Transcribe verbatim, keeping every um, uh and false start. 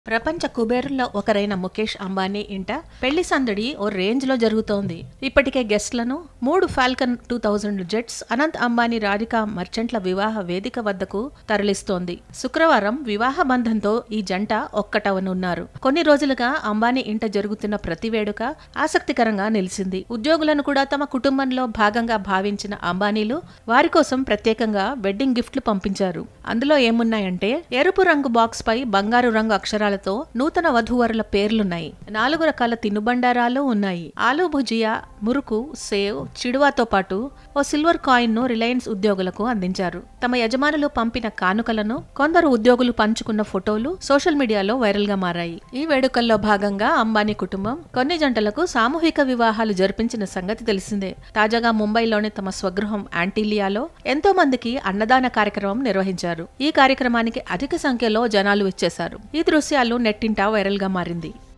ప్రపంచ కుబేరుల్లో ఒకరైన ముఖేష్ అంబానీ ఇంట పెళ్లి సందడి ఓ రేంజ్ లో జరుగుతోంది. ఇప్పటికే గెస్ట్లను మూడు Falcon two thousand jets Anant Ambani Radhika మర్చెంట్ల వివాహ వేదిక వద్దకు తరలిస్తోంది. శుక్రవారం వివాహ బంధంతో ఈ జంట ఒక్కటవనున్నారు. కొన్ని రోజులుగా అంబానీ ఇంట జరుగుతున్న ప్రతి వేడుక ఆసక్తికరంగా నిలిచింది. ఉద్యోగులను కూడా తమ కుటుంబంలో భాగంగా భావించిన అంబానీలు వారి కోసం ప్రత్యేకంగా వెడ్డింగ్ గిఫ్ట్లు పంపించారు. అందులో ఏమున్నాయంటే ఎరుపు రంగు బాక్స్ పై బంగారు రంగు అక్షరాలు తో నూతన వధూవరుల పేర్లున్నాయి. నాలుగు రకాల తినుబండారాలు ఉన్నాయి. ఆలూ భుజియా, మురుకు, సేవ్, చిడువాతో పాటు ఓ సిల్వర్ కాయిన్ ను రిలయన్స్ ఉద్యోగులకు అందించారు. తమ యజమానులు పంపిన కానుకలను కొందరు ఉద్యోగులు పంచుకున్న ఫోటోలు సోషల్ మీడియాలో వైరల్ గా మారాయి. ఈ వేడుకల్లో భాగంగా అంబానీ కుటుంబం కొన్ని జంటలకు సామూహిక వివాహాలు జరిపించిన సంగతి తెలిసిందే. తాజాగా ముంబైలోని తమ స్వగృహం యాంటిలియాలో ఎంతో మందికి అన్నదాన కార్యక్రమం నిర్వహించారు. ఈ కార్యక్రమానికి అధిక సంఖ్యలో జనాలు ఇచ్చేశారు. ఈ దృశ్యాలు నెట్టింటా వైరల్ గా మారింది.